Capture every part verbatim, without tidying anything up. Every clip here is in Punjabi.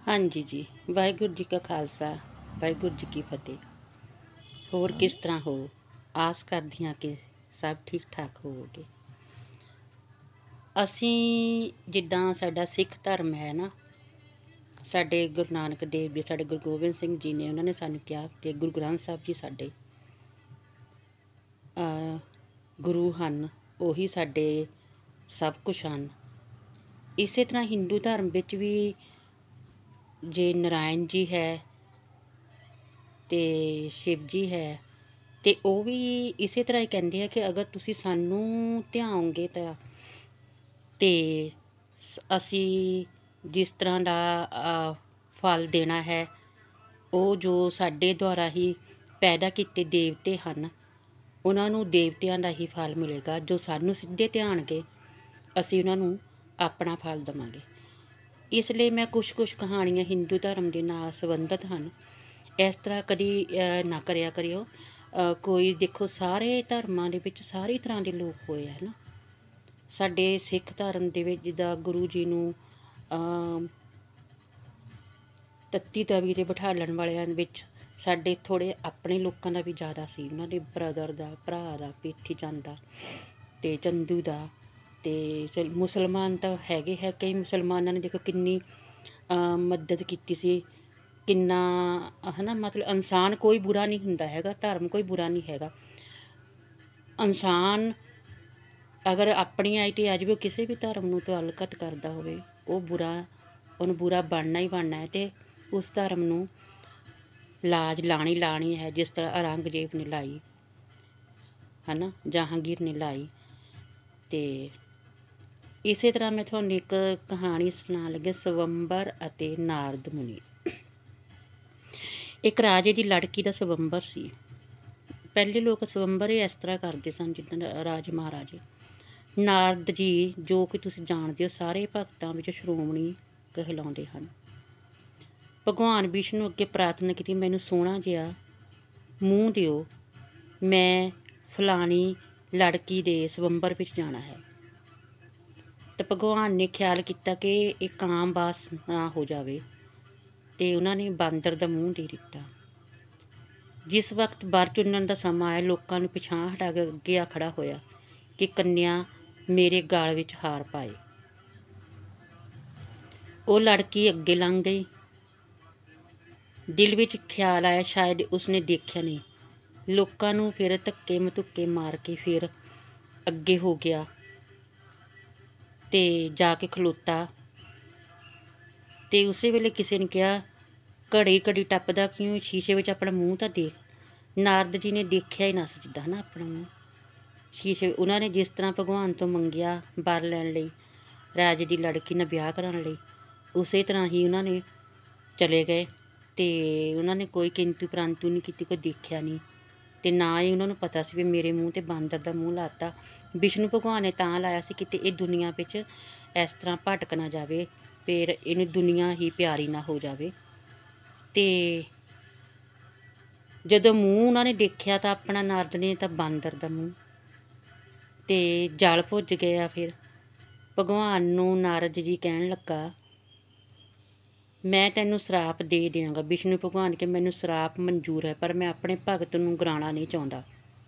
ਹਾਂਜੀ ਜੀ, ਵਾਹਿਗੁਰੂ ਜੀ ਕਾ ਖਾਲਸਾ, ਵਾਹਿਗੁਰੂ ਜੀ ਕੀ ਫਤਿਹ। ਹੋਰ ਕਿਸ ਤਰ੍ਹਾਂ ਹੋ? ਆਸ ਕਰਦੀ ਹਾਂ ਕਿ ਸਭ ਠੀਕ ਠਾਕ ਹੋਵੋਗੇ। ਅਸੀਂ ਜਿੱਦਾਂ ਸਾਡਾ ਸਿੱਖ ਧਰਮ ਹੈ ਨਾ, ਸਾਡੇ ਗੁਰੂ ਨਾਨਕ ਦੇਵ ਜੀ, ਸਾਡੇ ਗੁਰੂ ਗੋਬਿੰਦ ਸਿੰਘ ਜੀ ਨੇ ਉਹਨਾਂ ਨੇ ਸਾਨੂੰ ਕਿਹਾ ਕਿ ਗੁਰੂ ਗ੍ਰੰਥ ਸਾਹਿਬ ਜੀ ਸਾਡੇ ਅਹ, ਗੁਰੂ ਹਨ, ਉਹੀ ਸਾਡੇ ਸਭ ਕੁਛ ਹਨ। ਇਸੇ ਤਰ੍ਹਾਂ ਹਿੰਦੂ ਧਰਮ ਵਿੱਚ ਵੀ ਜੇ ਨਾਰਾਇਣ ਜੀ ਹੈ ਤੇ ਸ਼ਿਵ ਜੀ ਹੈ, ਤੇ ਉਹ ਵੀ ਇਸੇ ਤਰ੍ਹਾਂ ਹੀ ਕਹਿੰਦੇ ਆ ਕਿ ਅਗਰ ਤੁਸੀਂ ਸਾਨੂੰ ਧਿਆਓਗੇ ਤਾਂ ਤੇ ਸ- ਅਸੀਂ ਜਿਸ ਤਰ੍ਹਾਂ ਦਾ ਅ, ਫਲ ਦੇਣਾ ਹੈ, ਉਹ ਜੋ ਸਾਡੇ ਦੁਆਰਾ ਹੀ ਪੈਦਾ ਕੀਤੇ ਦੇਵਤੇ ਹਨ, ਉਹਨਾਂ ਨੂੰ ਦੇਵਤਿਆਂ ਦਾ ਹੀ ਫਲ ਮਿਲੇਗਾ। ਜੋ ਸਾਨੂੰ ਸਿੱਧੇ ਧਿਆਣਗੇ, ਅਸੀਂ ਉਹਨਾਂ ਨੂੰ ਆਪਣਾ ਫਲ ਦੇਵਾਂਗੇ। ਇਸ ਲਈ ਮੈਂ ਕੁਛ ਕੁਛ ਕਹਾਣੀਆਂ ਹਿੰਦੂ ਧਰਮ ਦੇ ਨਾਲ ਸੰਬੰਧਿਤ ਹਨ। ਇਸ ਤਰ੍ਹਾਂ ਕਦੀ ਅ, ਨਾ ਕਰਿਆ ਕਰਿਓ। ਅ, ਕੋਈ ਦੇਖੋ, ਸਾਰੇ ਧਰਮਾਂ ਦੇ ਵਿੱਚ ਸਾਰੀ ਤਰ੍ਹਾਂ ਦੇ ਲੋਕ ਹੋਏ ਆ ਨਾ। ਸਾਡੇ ਸਿੱਖ ਧਰਮ ਦੇ ਵਿੱਚ ਜਿੱਦਾਂ ਗੁਰੂ ਜੀ ਨੂੰ ਅ, ਤੱਤੀ ਤਵੀ 'ਤੇ ਬਿਠਾਲਣ ਵਾਲਿਆਂ ਵਿੱਚ ਸਾਡੇ ਥੋੜ੍ਹੇ ਆਪਣੇ ਲੋਕਾਂ ਦਾ ਵੀ ਜ਼ਿਆਦਾ ਸੀ। ਉਹਨਾਂ ਦੇ ਬ੍ਰਦਰ ਦਾ, ਭਰਾ ਦਾ, ਪੇਠੀ ਚੰਦ ਦਾ ਅਤੇ ਚੰਦੂ ਦਾ। ਅਤੇ ਚਲ ਮੁਸਲਮਾਨ ਤਾਂ ਹੈਗੇ ਹੈ, ਕਈ ਮੁਸਲਮਾਨਾਂ ਨੇ ਦੇਖੋ ਕਿੰਨੀ ਅ, ਮਦਦ ਕੀਤੀ ਸੀ, ਕਿੰਨਾ ਹੈ ਨਾ। ਮਤਲਬ ਇਨਸਾਨ ਕੋਈ ਬੁਰਾ ਨਹੀਂ ਹੁੰਦਾ ਹੈਗਾ, ਧਰਮ ਕੋਈ ਬੁਰਾ ਨਹੀਂ ਹੈਗਾ। ਇਨਸਾਨ ਅਗਰ ਆਪਣੀ ਆਈ 'ਤੇ ਆ ਜਾਵੇ, ਉਹ ਕਿਸੇ ਵੀ ਧਰਮ ਨੂੰ ਤਾਲੁਕਾਤ ਕਰਦਾ ਹੋਵੇ, ਉਹ ਬੁਰਾ, ਉਹਨੂੰ ਬੁਰਾ ਬਣਨਾ ਹੀ ਬਣਨਾ ਹੈ। ਅਤੇ ਉਸ ਧਰਮ ਨੂੰ ਲਾਜ ਲਾਣੀ ਲਾਣੀ ਹੈ, ਜਿਸ ਤਰ੍ਹਾਂ ਔਰੰਗਜ਼ੇਬ ਨੇ ਲਾਈ ਹੈ ਨਾ, ਜਹਾਂਗੀਰ ਨੇ ਲਾਈ। ਅਤੇ ਇਸੇ ਤਰ੍ਹਾਂ ਮੈਂ ਤੁਹਾਨੂੰ ਇੱਕ ਕਹਾਣੀ ਸੁਣਾਉਣ ਲੱਗੀ, ਸਵੰਬਰ ਅਤੇ ਨਾਰਦ ਮੁਨੀ। ਇੱਕ ਰਾਜੇ ਦੀ ਲੜਕੀ ਦਾ ਸਵੰਬਰ ਸੀ। ਪਹਿਲੇ ਲੋਕ ਸਵੰਬਰ ਹੀ ਇਸ ਤਰ੍ਹਾਂ ਕਰਦੇ ਸਨ ਜਿੱਦਾਂ ਰਾਜੇ ਮਹਾਰਾਜੇ। ਨਾਰਦ ਜੀ, ਜੋ ਕਿ ਤੁਸੀਂ ਜਾਣਦੇ ਹੋ, ਸਾਰੇ ਭਗਤਾਂ ਵਿੱਚ ਸ਼੍ਰੋਮਣੀ ਕਹਿਲਾਉਂਦੇ ਹਨ। ਭਗਵਾਨ ਵਿਸ਼ਨੂੰ ਅੱਗੇ ਪ੍ਰਾਰਥਨਾ ਕੀਤੀ, ਮੈਨੂੰ ਸੋਹਣਾ ਜਿਹਾ ਮੂੰਹ ਦਿਓ, ਮੈਂ ਫਲਾਣੀ ਲੜਕੀ ਦੇ ਸਵੰਬਰ ਵਿੱਚ ਜਾਣਾ ਹੈ। ਤਾਂ ਭਗਵਾਨ ਨੇ ਖਿਆਲ ਕੀਤਾ ਕਿ ਇਹ ਕਾਮਵਾਸ ਨਾ ਹੋ ਜਾਵੇ, ਅਤੇ ਉਹਨਾਂ ਨੇ ਬਾਂਦਰ ਦਾ ਮੂੰਹ ਦੇ ਦਿੱਤਾ। ਜਿਸ ਵਕਤ ਵਰ ਚੁਣਨ ਦਾ ਸਮਾਂ ਆਇਆ, ਲੋਕਾਂ ਨੂੰ ਪਿਛਾਂਹ ਹਟਾ ਕੇ ਅੱਗੇ ਆ ਖੜਾ ਹੋਇਆ ਕਿ ਕੰਨਿਆ ਮੇਰੇ ਗਲ ਵਿੱਚ ਹਾਰ ਪਾਏ। ਉਹ ਲੜਕੀ ਅੱਗੇ ਲੰਘ ਗਈ। ਦਿਲ ਵਿੱਚ ਖਿਆਲ ਆਇਆ ਸ਼ਾਇਦ ਉਸਨੇ ਦੇਖਿਆ ਨਹੀਂ। ਲੋਕਾਂ ਨੂੰ ਫਿਰ ਧੱਕੇ ਮਧੁੱਕੇ ਮਾਰ ਕੇ ਫਿਰ ਅੱਗੇ ਹੋ ਗਿਆ ਅਤੇ ਜਾ ਕੇ ਖਲੋਤਾ। ਅਤੇ ਉਸੇ ਵੇਲੇ ਕਿਸੇ ਨੇ ਕਿਹਾ, ਘੜੀ ਘੜੀ ਟੱਪਦਾ ਕਿਉਂ, ਸ਼ੀਸ਼ੇ ਵਿੱਚ ਆਪਣਾ ਮੂੰਹ ਤਾਂ ਦੇਖ। ਨਾਰਦ ਜੀ ਨੇ ਦੇਖਿਆ ਹੀ ਨਾ ਸੀ ਜਿੱਦਾਂ ਨਾ ਆਪਣਾ ਮੂੰਹ ਸ਼ੀਸ਼ੇ। ਉਹਨਾਂ ਨੇ ਜਿਸ ਤਰ੍ਹਾਂ ਭਗਵਾਨ ਤੋਂ ਮੰਗਿਆ ਵਰ ਲੈਣ ਲਈ, ਰਾਜੇ ਦੀ ਲੜਕੀ ਨਾਲ ਵਿਆਹ ਕਰਾਉਣ ਲਈ, ਉਸੇ ਤਰ੍ਹਾਂ ਹੀ ਉਹਨਾਂ ਨੇ ਚਲੇ ਗਏ। ਅਤੇ ਉਹਨਾਂ ਨੇ ਕੋਈ ਕਿੰਤੂ ਪ੍ਰੰਤੂ ਨਹੀਂ ਕੀਤੀ, ਕੋਈ ਦੇਖਿਆ ਨਹੀਂ, ਅਤੇ ਨਾ ਹੀ ਉਹਨਾਂ ਨੂੰ ਪਤਾ ਸੀ ਵੀ ਮੇਰੇ ਮੂੰਹ 'ਤੇ ਬਾਂਦਰ ਦਾ ਮੂੰਹ ਲਾਤਾ। ਵਿਸ਼ਨੂੰ ਭਗਵਾਨ ਨੇ ਤਾਂ ਲਾਇਆ ਸੀ ਕਿਤੇ ਇਹ ਦੁਨੀਆ ਵਿੱਚ ਇਸ ਤਰ੍ਹਾਂ ਭਟਕ ਨਾ ਜਾਵੇ, ਫਿਰ ਇਹਨੂੰ ਦੁਨੀਆ ਹੀ ਪਿਆਰੀ ਨਾ ਹੋ ਜਾਵੇ। ਅਤੇ ਜਦੋਂ ਮੂੰਹ ਉਹਨਾਂ ਨੇ ਦੇਖਿਆ ਤਾਂ ਆਪਣਾ ਨਾਰਦ ਨੇ, ਤਾਂ ਬਾਂਦਰ ਦਾ ਮੂੰਹ, ਅਤੇ ਜਲ ਭੁੱਜ ਗਿਆ। ਫਿਰ ਭਗਵਾਨ ਨੂੰ ਨਾਰਦ ਜੀ ਕਹਿਣ ਲੱਗਾ, ਮੈਂ ਤੈਨੂੰ ਸਰਾਪ ਦੇ ਦਿਆਂਗਾ। ਵਿਸ਼ਨੂੰ ਭਗਵਾਨ ਕਿ ਮੈਨੂੰ ਸਰਾਪ ਮਨਜ਼ੂਰ ਹੈ, ਪਰ ਮੈਂ ਆਪਣੇ ਭਗਤ ਨੂੰ ਗਰਾਉਣਾ ਨਹੀਂ ਚਾਹੁੰਦਾ।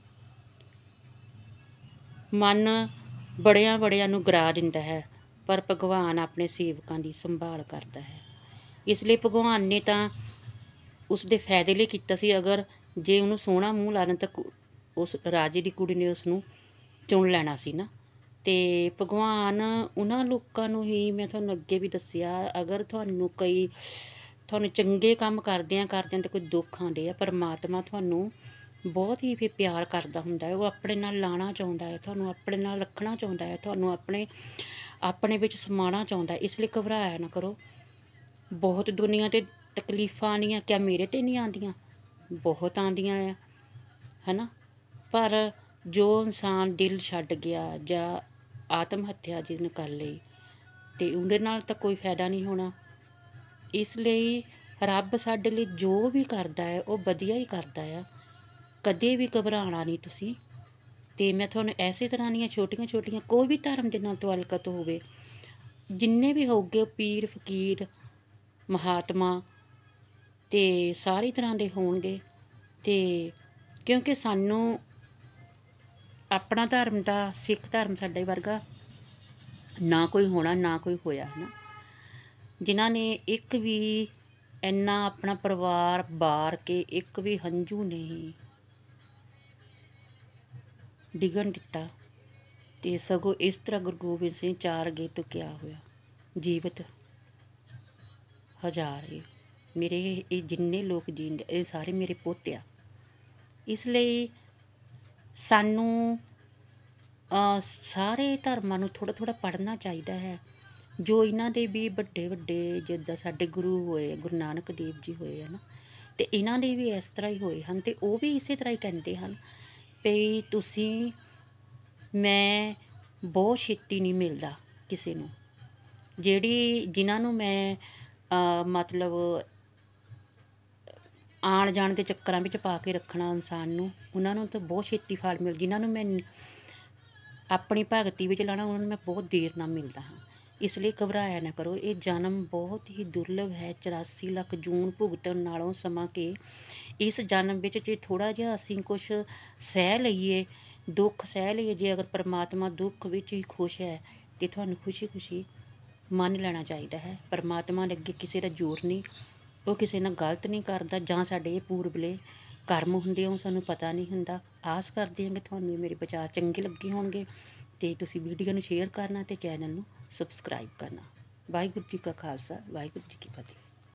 ਮਨ ਬੜਿਆਂ ਬੜਿਆਂ ਨੂੰ ਗਰਾ ਦਿੰਦਾ ਹੈ, ਪਰ ਭਗਵਾਨ ਆਪਣੇ ਸੇਵਕਾਂ ਦੀ ਸੰਭਾਲ ਕਰਦਾ ਹੈ। ਇਸ ਲਈ ਭਗਵਾਨ ਨੇ ਤਾਂ ਉਸ ਦੇ ਫਾਇਦੇ ਲਈ ਕੀਤਾ ਸੀ। ਅਗਰ ਜੇ ਉਹਨੂੰ ਸੋਹਣਾ ਮੂੰਹ ਲਾ ਦੇਣ ਤਾਂ ਉਸ ਰਾਜੇ ਦੀ ਕੁੜੀ ਨੇ ਉਸ ਨੂੰ ਚੁਣ ਲੈਣਾ ਸੀ ਨਾ। ਅਤੇ ਭਗਵਾਨ ਉਹਨਾਂ ਲੋਕਾਂ ਨੂੰ ਹੀ, ਮੈਂ ਤੁਹਾਨੂੰ ਅੱਗੇ ਵੀ ਦੱਸਿਆ, ਅਗਰ ਤੁਹਾਨੂੰ ਕਈ ਤੁਹਾਨੂੰ ਚੰਗੇ ਕੰਮ ਕਰਦਿਆਂ ਕਰਦਿਆਂ ਤਾਂ ਕੋਈ ਦੁੱਖ ਆਉਂਦੇ ਆ, ਪਰਮਾਤਮਾ ਤੁਹਾਨੂੰ ਬਹੁਤ ਹੀ ਫਿਰ ਪਿਆਰ ਕਰਦਾ ਹੁੰਦਾ ਹੈ। ਉਹ ਆਪਣੇ ਨਾਲ ਲਾਉਣਾ ਚਾਹੁੰਦਾ ਹੈ, ਤੁਹਾਨੂੰ ਆਪਣੇ ਨਾਲ ਰੱਖਣਾ ਚਾਹੁੰਦਾ ਹੈ, ਤੁਹਾਨੂੰ ਆਪਣੇ ਆਪਣੇ ਵਿੱਚ ਸਮਾਉਣਾ ਚਾਹੁੰਦਾ ਹੈ। ਇਸ ਲਈ ਘਬਰਾਇਆ ਨਾ ਕਰੋ। ਬਹੁਤ ਦੁਨੀਆ 'ਤੇ ਤਕਲੀਫਾਂ ਆਉਂਦੀਆਂ, ਕਿਆ ਮੇਰੇ 'ਤੇ ਨਹੀਂ ਆਉਂਦੀਆਂ? ਬਹੁਤ ਆਉਂਦੀਆਂ ਆ, ਹੈ ਨਾ। ਪਰ ਜੋ ਇਨਸਾਨ ਦਿਲ ਛੱਡ ਗਿਆ ਜਾਂ ਆਤਮ ਹੱਤਿਆ ਜਿਹਨੇ ਕਰ ਲਈ, ਅਤੇ ਉਹਦੇ ਨਾਲ ਤਾਂ ਕੋਈ ਫਾਇਦਾ ਨਹੀਂ ਹੋਣਾ। ਇਸ ਲਈ ਰੱਬ ਸਾਡੇ ਲਈ ਜੋ ਵੀ ਕਰਦਾ ਹੈ ਉਹ ਵਧੀਆ ਹੀ ਕਰਦਾ ਆ, ਕਦੇ ਵੀ ਘਬਰਾਉਣਾ ਨਹੀਂ ਤੁਸੀਂ। ਅਤੇ ਮੈਂ ਤੁਹਾਨੂੰ ਇਸੇ ਤਰ੍ਹਾਂ ਦੀਆਂ ਛੋਟੀਆਂ ਛੋਟੀਆਂ, ਕੋਈ ਵੀ ਧਰਮ ਦੇ ਨਾਲ ਤਾਲੁਕਾਤ ਹੋਵੇ, ਜਿੰਨੇ ਵੀ ਹੋਊਗੇ, ਪੀਰ ਫਕੀਰ ਮਹਾਤਮਾ ਤੇ ਸਾਰੀ ਤਰ੍ਹਾਂ ਦੇ ਹੋਣਗੇ। ਤੇ ਕਿਉਂਕਿ ਸਾਨੂੰ ਆਪਣਾ ਧਰਮ ਦਾ, ਸਿੱਖ ਧਰਮ ਸਾਡੇ ਵਰਗਾ ਨਾ ਕੋਈ ਹੋਣਾ, ਨਾ ਕੋਈ ਹੋਇਆ ਹੈ ਨਾ, ਜਿਨ੍ਹਾਂ ਨੇ ਇੱਕ ਵੀ ਇੰਨਾ ਆਪਣਾ ਪਰਿਵਾਰ ਬਾਰ ਕੇ ਇੱਕ ਵੀ ਹੰਝੂ ਨਹੀਂ ਡਿੱਗਣ ਦਿੱਤਾ। ਤੇ ਸਗੋਂ ਇਸ ਤਰ੍ਹਾਂ ਗੁਰੂ ਗੋਬਿੰਦ ਸਿੰਘ ਚਾਰ ਅੱਗੇ ਟੁਕਿਆ ਹੋਇਆ ਜੀਵਤ ਹਜ਼ਾਰੇ। ਮੇਰੇ ਇਹ ਜਿੰਨੇ ਲੋਕ ਜੀਂਦੇ ਇਹ ਸਾਰੇ ਮੇਰੇ ਪੁੱਤ ਆ। ਇਸ ਲਈ ਸਾਨੂੰ ਸਾਰੇ ਧਰਮਾਂ ਨੂੰ ਥੋੜ੍ਹਾ ਥੋੜ੍ਹਾ ਪੜ੍ਹਨਾ ਚਾਹੀਦਾ ਹੈ। ਜੋ ਇਹਨਾਂ ਦੇ ਵੀ ਵੱਡੇ ਵੱਡੇ ਜਿੱਦਾਂ ਸਾਡੇ ਗੁਰੂ ਹੋਏ, ਗੁਰੂ ਨਾਨਕ ਦੇਵ ਜੀ ਹੋਏ ਹੈ ਨਾ, ਅਤੇ ਇਹਨਾਂ ਦੇ ਵੀ ਇਸ ਤਰ੍ਹਾਂ ਹੀ ਹੋਏ ਹਨ। ਅਤੇ ਉਹ ਵੀ ਇਸੇ ਤਰ੍ਹਾਂ ਹੀ ਕਹਿੰਦੇ ਹਨ ਵੀ ਤੁਸੀਂ, ਮੈਂ ਬਹੁਤ ਛੇਤੀ ਨਹੀਂ ਮਿਲਦਾ ਕਿਸੇ ਨੂੰ, ਜਿਹੜੀ ਜਿਨ੍ਹਾਂ ਨੂੰ ਮੈਂ ਮਤਲਬ ਆਉਣ ਜਾਣ ਦੇ ਚੱਕਰਾਂ ਵਿੱਚ ਪਾ ਕੇ ਰੱਖਣਾ ਇਨਸਾਨ ਨੂੰ, ਉਹਨਾਂ ਨੂੰ ਤਾਂ ਬਹੁਤ ਛੇਤੀ ਫਲ ਮਿਲ, ਜਿਨ੍ਹਾਂ ਨੂੰ ਮੈਂ ਆਪਣੀ ਭਗਤੀ ਵਿੱਚ ਲਾਉਣਾ, ਉਹਨਾਂ ਨੂੰ ਮੈਂ ਬਹੁਤ ਦੇਰ ਨਾਲ ਮਿਲਦਾ ਹਾਂ। ਇਸ ਲਈ ਘਬਰਾਇਆ ਨਾ ਕਰੋ। ਇਹ ਜਨਮ ਬਹੁਤ ਹੀ ਦੁਰਲਭ ਹੈ। ਚੁਰਾਸੀ ਲੱਖ ਜੂਨ ਭੁਗਤਣ ਨਾਲੋਂ ਸਮਾਂ ਕਿ ਇਸ ਜਨਮ ਵਿੱਚ ਜੇ ਥੋੜ੍ਹਾ ਜਿਹਾ ਅਸੀਂ ਕੁਛ ਸਹਿ ਲਈਏ, ਦੁੱਖ ਸਹਿ ਲਈਏ, ਜੇ ਅਗਰ ਪਰਮਾਤਮਾ ਦੁੱਖ ਵਿੱਚ ਹੀ ਖੁਸ਼ ਹੈ ਤਾਂ ਤੁਹਾਨੂੰ ਖੁਸ਼ੀ ਖੁਸ਼ੀ ਮੰਨ ਲੈਣਾ ਚਾਹੀਦਾ ਹੈ। ਪਰਮਾਤਮਾ ਦੇ ਅੱਗੇ ਕਿਸੇ ਦਾ ਜ਼ੋਰ ਨਹੀਂ, ਉਹ ਕਿਸੇ ਨਾਲ ਗਲਤ ਨਹੀਂ ਕਰਦਾ। ਜਾਂ ਸਾਡੇ ਇਹ ਪੂਰਬਲੇ ਕਰਮ ਹੁੰਦੇ ਉਹ ਸਾਨੂੰ ਪਤਾ ਨਹੀਂ ਹੁੰਦਾ। ਆਸ ਕਰਦੇ ਹਾਂ ਕਿ ਤੁਹਾਨੂੰ ਮੇਰੇ ਵਿਚਾਰ ਚੰਗੇ ਲੱਗੇ ਹੋਣਗੇ ਅਤੇ ਤੁਸੀਂ ਵੀਡੀਓ ਨੂੰ ਸ਼ੇਅਰ ਕਰਨਾ ਅਤੇ ਚੈਨਲ ਨੂੰ ਸਬਸਕ੍ਰਾਈਬ ਕਰਨਾ। ਵਾਹਿਗੁਰੂ ਜੀ ਕਾ ਖਾਲਸਾ, ਵਾਹਿਗੁਰੂ ਜੀ ਕੀ ਫਤਿਹ।